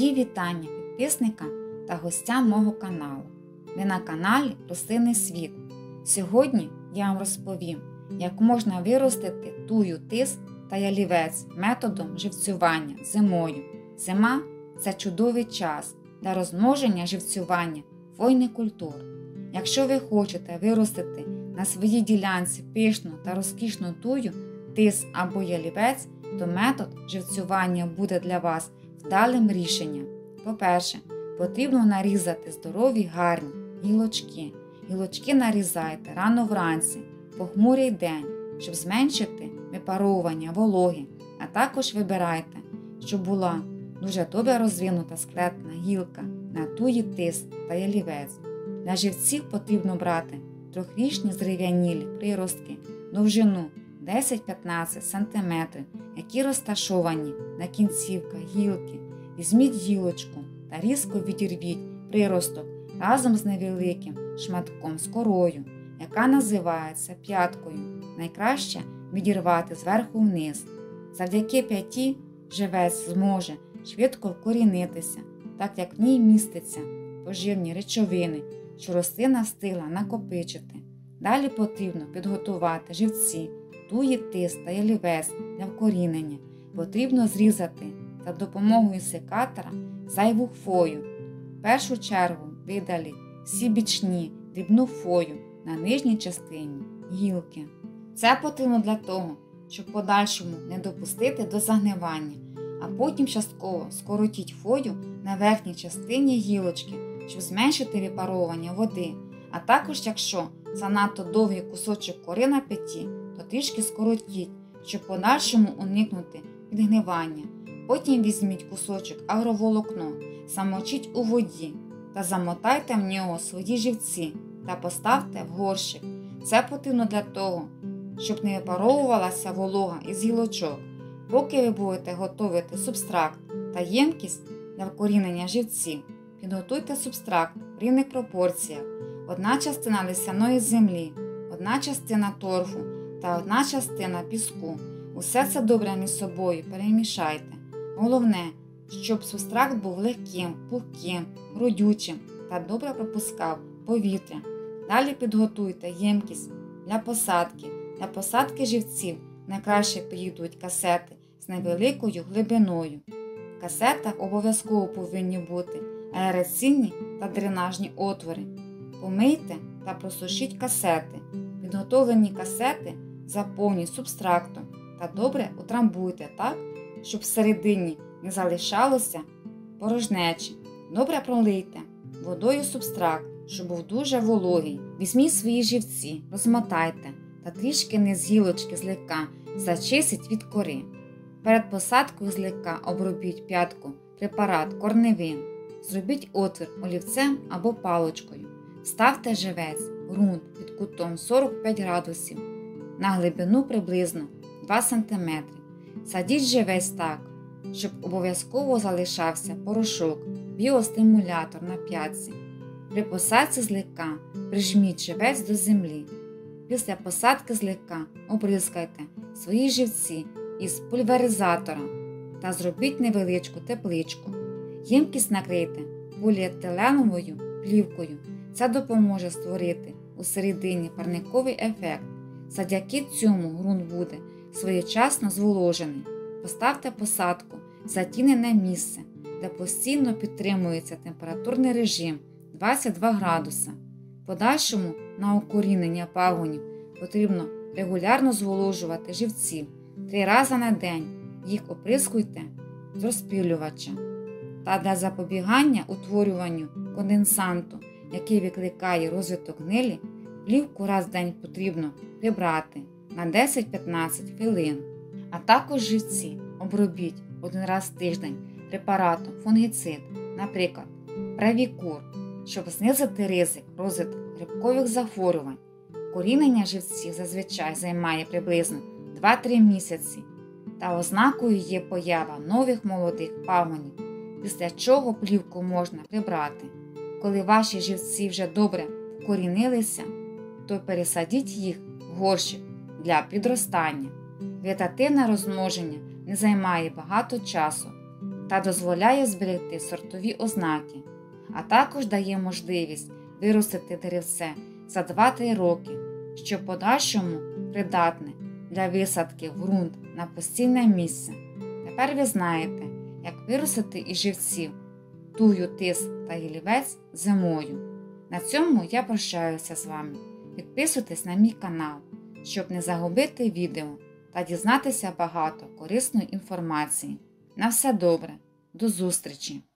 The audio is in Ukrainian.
Мої вітання підписникам та гостям мого каналу. Ви на каналі Рослинний світ. Сьогодні я вам розповім, як можна виростити тую, тис та ялівець методом живцювання зимою. Зима – це чудовий час для розмноження живцювання хвойних культур. Якщо ви хочете виростити на своїй ділянці пишну та розкішну тую, тис або ялівець, то метод живцювання буде для вас вдалим рішенням. По-перше, потрібно нарізати здорові гарні гілочки. Гілочки нарізайте рано вранці, похмурий день, щоб зменшити випаровування вологи, а також вибирайте, щоб була дуже добре розвинута склетна гілка на туї, тис та ялівець. Для живців потрібно брати трьохрічні зрів'янілі приростки довжину 10-15 см, які розташовані на кінцівках гілки. Візьміть гілочку та різко відірвіть приросток разом з невеликим шматком з корою, яка називається п'яткою. Найкраще відірвати зверху вниз. Завдяки п'яті живець зможе швидко вкорінитися, так як в ній містяться поживні речовини, що рослина встигла накопичити. Далі потрібно підготувати живці, туї, тис та ялівець для вкорінення. Потрібно зрізати за допомогою секатора зайву хвою. В першу чергу видаліть всі бічні дрібну хвою на нижній частині гілки. Це потрібно для того, щоб в подальшому не допустити до загнивання, а потім частково скоротіть хвою на верхній частині гілочки, щоб зменшити випаровування води. А також, якщо занадто довгий кусочок кори на п'яті, то трішки скоротіть, щоб в подальшому уникнути відгнивання. Потім візьміть кусочок агроволокно, замочіть у воді та замотайте в нього свої живці та поставте в горщик. Це потрібно для того, щоб не випаровувалася волога із гілочок. Поки ви будете готувати субстракт та ємкість для вкорінення живців, підготуйте субстракт в рівних пропорціях. 1 частина листяної землі, 1 частина торфу та 1 частина піску. Усе це добре між собою перемішайте. Головне, щоб субстракт був легким, пухким, родючим та добре пропускав повітря. Далі підготуйте ємкість для посадки. Для посадки живців найкраще підійдуть касети з невеликою глибиною. В касетах обов'язково повинні бути аераційні та дренажні отвори. Помийте та просушіть касети. Підготовлені касети заповніть субстрактом та добре утрамбуйте так, щоб всередині не залишалося порожнечі. Добре пролийте водою субстракт, щоб був дуже вологий. Візьміть свої живці, розмотайте та трішки низ гілочки злегка зачистіть від кори. Перед посадкою злегка обробіть п'ятку препарат корневин. Зробіть отвір олівцем або паличкою. Ставте живець в ґрунт під кутом 45 градусів на глибину приблизно 2 см. Садіть живець так, щоб обов'язково залишався порошок, біостимулятор на п'ятці. При посадці злегка прижміть живець до землі. Після посадки злегка оприскайте свої живці із пульверизатором та зробіть невеличку тепличку. Ємкість накрийте поліетиленовою плівкою. Це допоможе створити у середині парниковий ефект. Завдяки цьому ґрунт буде своєчасно зволожений. Поставте посадку в затінене місце, де постійно підтримується температурний режим 22 градуса. В подальшому на укорінення пагонів потрібно регулярно зволожувати живці 3 рази на день. Їх оприскуйте з розпилювача. Та для запобігання утворюванню конденсанту, який викликає розвиток гнилі, плівку раз в день потрібно прибрати на 10-15 хвилин. А також живці обробіть 1 раз в тиждень препаратом фунгіцид, наприклад, правікур, щоб знизити ризик розвитку грибкових захворювань. Корінення живців зазвичай займає приблизно 2-3 місяці, та ознакою є поява нових молодих пагонів, після чого плівку можна прибрати. Коли ваші живці вже добре вкорінилися, то пересадіть їх в горщик для підростання. Вегетативне розмноження не займає багато часу. та дозволяє зберегти сортові ознаки, а також дає можливість виростити деревце за 2-3 роки, що в подальшому придатне для висадки в ґрунт на постійне місце. Тепер ви знаєте, як виростити із живців тую, тис та ялівець зимою. На цьому я прощаюся з вами. Підписуйтесь на мій канал, щоб не загубити відео та дізнатися багато корисної інформації. На все добре, до зустрічі!